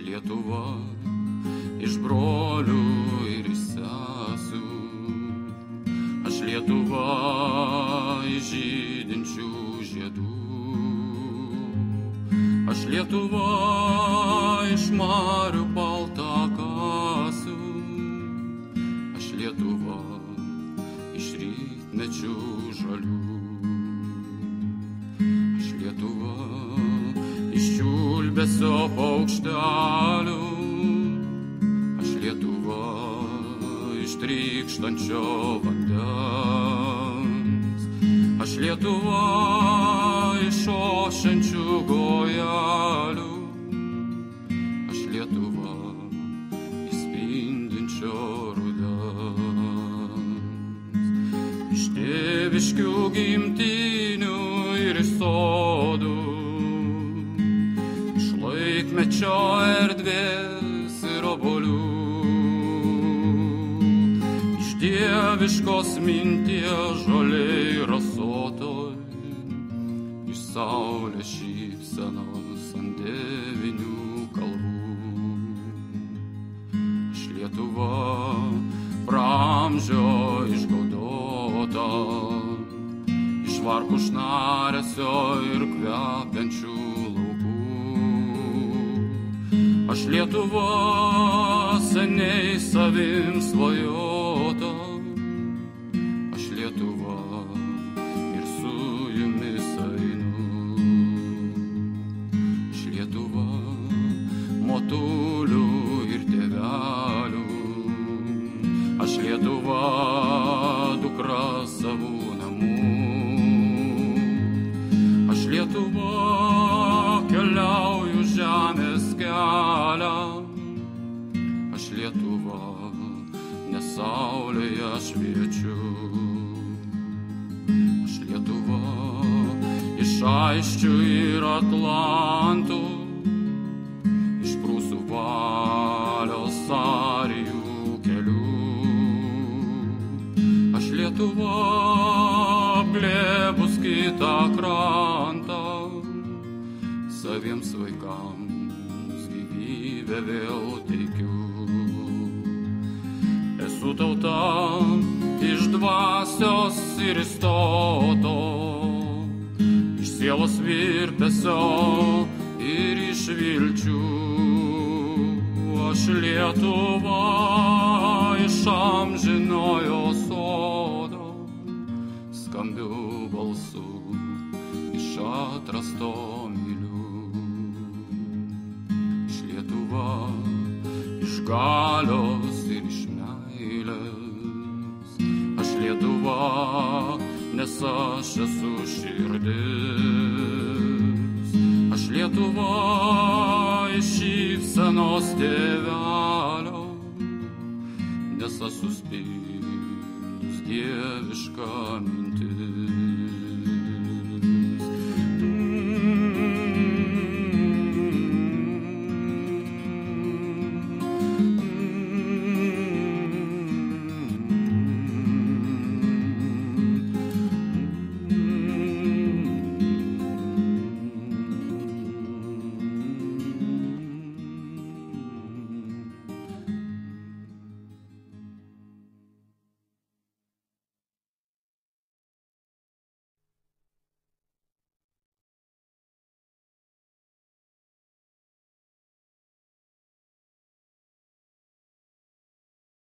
Lietuva iš brolių ir iš sesių, aš Lietuva iš žydinčių žiedų, aš Lietuva iš marių baltakasių, aš Lietuva iš rytmečių žalių, aš Lietuva iš čiulbesio paukštelių, aš Lietuva iš trykštančio vandens, aš Lietuva iš ošiančių gojelių, aš Lietuva iš spindinčio rudens, iš tėviškių gimtinių ir iš sodų, laikmečio erdvės ir obuolių, iš dieviškos minties žoliai rasotoj, iš saulės šypsenos ant devinių kalvų. Aš Lietuva pramžio išgaudota, iš varpų šnaresio ir kvepiančių. Aš Lietuva seniai savim svajota, aš Lietuva ir su jumis einu, aš Lietuva motulių ir tėvelių, aš Lietuva dukra savų namų, aš Lietuva keliauju žemės kelią, aš Lietuva, nes saulėje šviečiu, aš Lietuva iš aisčių ir atlantų, iš prūsų valios arijų kelių, aš Lietuva apglėbus kitą krantą, saviems vaikams gyvybę vėl teikiu. Esu tauta iš dvasios ir iš stoto, iš sielos virpesio ir iš vilčių, aš Lietuva iš amžinojo sodo, skambiu balsu iš atrasto myliu. Iš galios ir iš meilės, aš Lietuva, nes aš esu širdis, aš Lietuva iš šypsenos tėvelio, nes aš suspindus dievišką mintis.